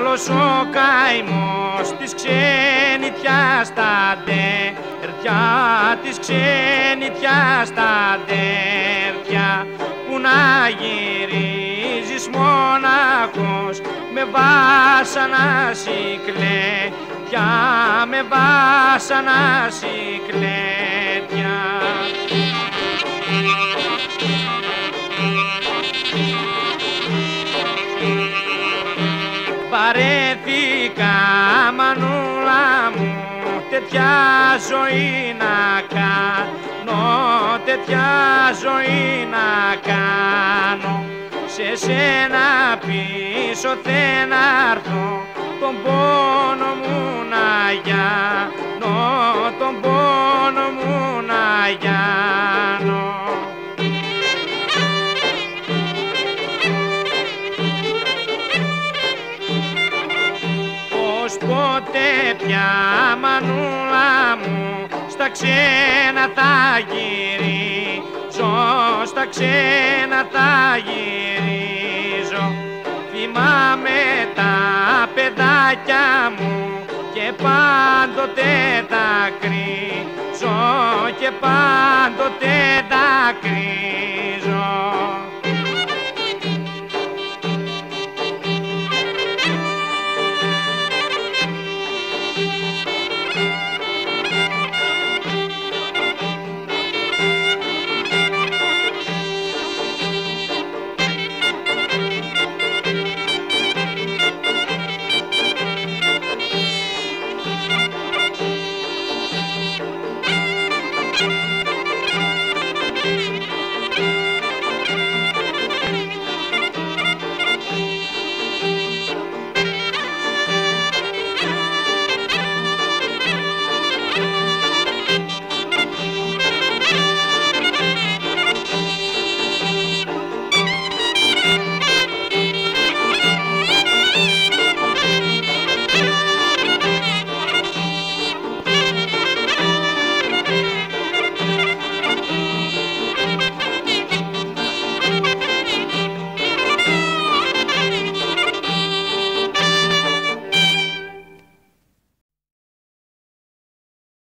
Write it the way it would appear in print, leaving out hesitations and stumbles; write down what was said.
Άλλος ο καημός της ξενιτιάς τα ντέρτια, της ξενιτιάς τα ντέρτια, που να γυρίζεις μοναχός με βάσανα σικλέτια, με βάσανα σικλέτια. Παρέθηκα μανούλα μου τέτοια ζωή να κάνω, τέτοια ζωή να κάνω. Σε σένα πίσω θέλω να έρθω, τον πόνο μου να γιάνω, τον πόνο μου να γιάνω. Ποτέ πια μανούλα μου στα ξένα θα γυρίζω, στα ξένα θα γυρίζω. Θυμάμαι τα παιδάκια μου και πάντοτε δακρύζω, και πάντοτε δακρύζω.